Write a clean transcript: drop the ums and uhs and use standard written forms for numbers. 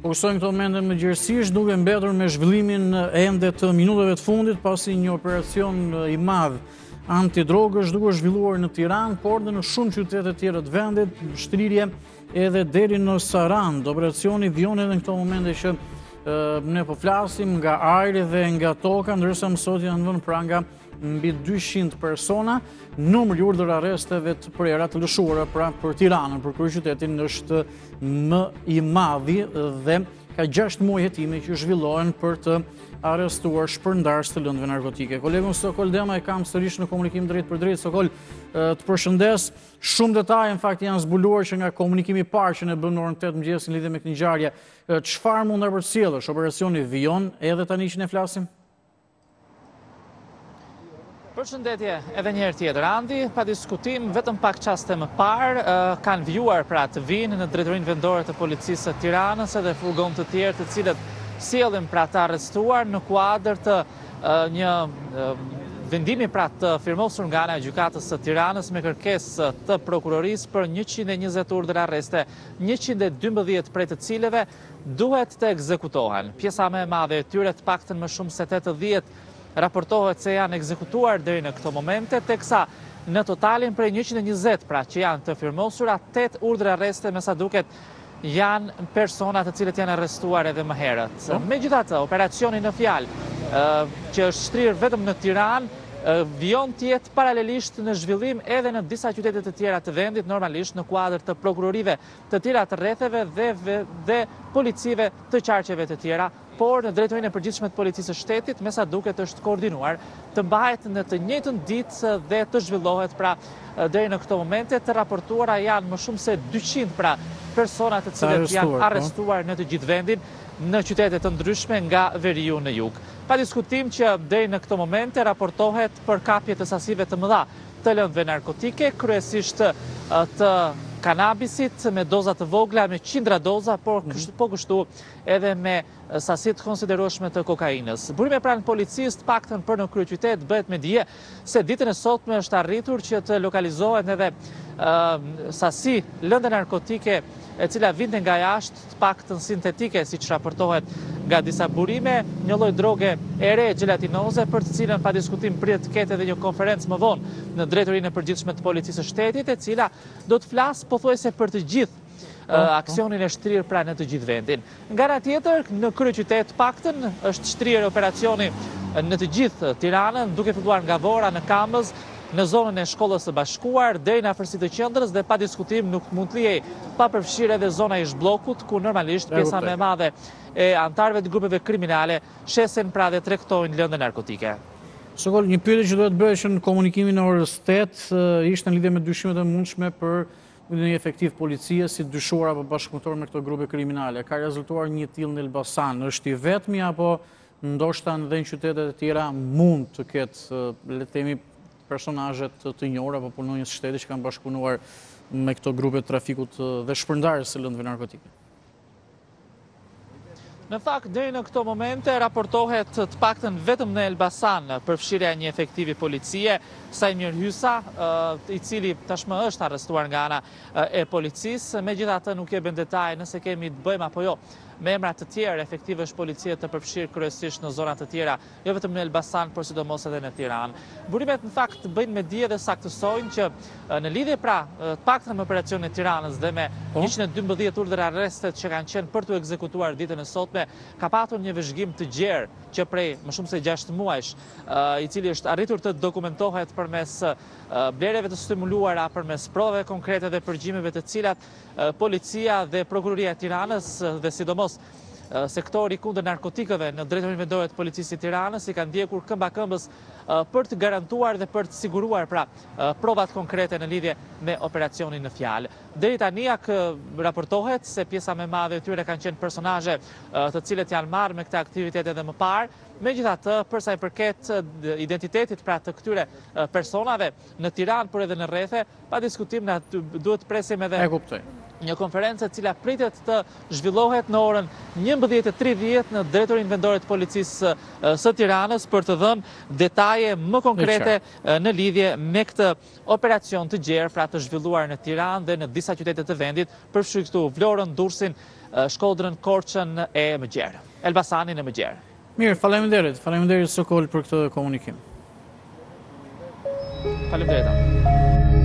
Fokusojmë këto momente më gjerësisht, duke mbetur me zhvillimin ende të minutave të fundit, pasi një operacion i madh antidrogësh duke zhvilluar në Tiranë, por dhe në shumë qytete të tjera të vendit, shtrirje edhe deri në Sarandë. Operacioni vjen edhe në këto momente që ne po flasim nga ajri dhe nga toka, ndërsa më sot janë vënë pra nga mbi 200 persona. Numri i urdhër arresteve të prera të lëshuara pra për Tiranën, për kryeqytetin është më i madhi dhe ka 6 muaj hetime që zhvillohen për të arrestuar shpërndarës të lëndëve narkotike. Kolegun Sokol Dema e kam sërish në komunikim drejt për drejt. Sokol, të përshëndes. Shumë detaje në fakt janë zbuluar që nga komunikimi i parë që ne bëm në orën 8 mëngjes në lidhje me këtë ngjarje. Çfarë mund ta përcjellësh? Operacioni vijon edhe tani që ne flasim? Përshëndetje edhe një herë tjetër, Andi, pa diskutim, vetëm pak qaste më parë, kanë vjuar pra të vinë në drejtorinë vendore të policisë të Tiranës edhe furgon të tjerë të cilët sjellin pra të arrestuar në kuadër të një vendimi pra të firmosur nga ana e gjykatës së Tiranës me kërkesë të prokurorisë për 120 urdhër arreste, 112 prej të cilëve duhet të ekzekutohen. Pjesa më e madhe e tyre, të paktën më shumë se 80, raportohet se janë ekzekutuar deri në këto momente, teksa në totalin prej 120 pra që janë të firmosura, 8 urdhër arreste me sa duket janë persona të cilët janë arrestuar edhe më herët. Megjithatë, operacioni në fjalë që është shtrirë vetëm në Tiranë, vijon të jetë paralelisht në zhvillim edhe në disa qytete të tjera të vendit, normalisht në kuadër të prokurorive të tjera të rretheve dhe policive të qarqeve të tjera, por në drejtorinë e përgjithshme të policisë së shtetit, me sa duket është koordinuar të mbahet në të njëjtën ditë dhe të zhvillohet pra deri në këto momente. Të raportuara janë më shumë se 200 pra persona të cilët janë arrestuar në të gjithë vendin në qytete të ndryshme nga veriu në jug. Pa diskutim që deri në këto momente raportohet për kapje të sasive të mëdha të lëndëve narkotike, kryesisht të kanabisit me doza të vogla, me qindra doza, por po kështu edhe me sasit konsiderueshme të kokainës. Burime pranë policisë, të paktën për në kryeqytet, bëhet me dije se ditën e sotme është arritur që të lokalizohen edhe sasi lëndë narkotike e cila vinte nga jashtë, të paktën sintetike, siç raportohet nga disa burime, një lloj droge e re gjelatinoze, për të cilën pa diskutim pritet të ketë edhe një konferencë më vonë në drejtorinë e përgjithshme të policisë së shtetit, e cila do të flasë pothuajse për të gjithë aksionin e shtrirë pra në të gjithë vendin. Nga ana tjetër, në kryeqytet paktën është shtrirë operacioni në të gjithë Tiranën, duke filluar nga Vora, në Kamës, në zonën e shkollës së bashkuar, deri në afërsitë të qendrës dhe pa diskutim nuk mund të lihej pa përfshirë edhe zona e zhbllokut, ku normalisht pjesa më e madhe e antarëve të grupeve kriminale shesen pra dhe tregtojnë lëndë narkotike. Sokol, një pyetje që duhet bëhesh në komunikimin e orës 8 ishte në lidhje me dyshimet e mundshme për një efektiv policie si dyshuar apo bashkëpunëtor me këto grupe kriminale. Ka rezultuar një tillë në Elbasan, është i vetmi apo ndoshta edhe në qytetet e tjera mund të ketë, le të themi, personazhet të njohur apo punonjës së shtetit që kanë bashkëpunuar me këto grupe të trafikut dhe shpërndarjes së lëndëve narkotike? Në fakt, deri në këto momente raportohet të paktën vetëm në Elbasan përfshirja e një efektivi policie, Sajmir Hysa, i cili tashmë është arrestuar nga ana e policisë. Megjithatë nuk e bën detaje nëse kemi të bëjmë apo jo me emra të tjerë efektivësh policie të përfshirë kryesisht në zona të tjera, jo vetëm në Elbasan, por sidomos edhe në Tiranë. Burimet në fakt bëjnë me dije dhe saktësojnë që në lidhje pra të paktën me operacionin e Tiranës dhe me 112 urdhër arrestet që kanë qenë për të ekzekutuar ditën e sotme, ka patur një vëzhgim të gjerë që prej më shumë se 6 muajsh, i cili është arritur të dokumentohet përmes blerjeve të stimuluara, përmes provave konkrete dhe përgjimeve të cilat policia dhe prokuroria e Tiranës dhe sidomos sektori kundër narkotikëve në drejtorinë vendore të policisë së Tiranës i kanë ndjekur këmba këmbës për të garantuar dhe për të siguruar pra provat konkrete në lidhje me operacionin në fjalë. Deri tani raportohet se pjesa më e madhe e tyre kanë qenë personazhe të cilët janë marrë me këtë aktivitet edhe më parë. Megjithatë, për sa i përket identitetit pra të këtyre personave në Tiranë, por edhe në rrethe, pa diskutim na duhet presim edhe Një konferencë e cila pritet të zhvillohet në orën 11:30 në drejtorinë vendore të policisë së Tiranës për të dhënë detaje më konkrete në lidhje me këtë operacion të gjerë, pra të zhvilluar në Tiranë dhe në disa qytete të vendit, përfshirë këtu Vlorën, Durrësin, Shkodrën, Korçën e Mëgjerë, Elbasanin e Mëgjerë. Mirë, faleminderit Sokol për këtë komunikim. Faleminderit.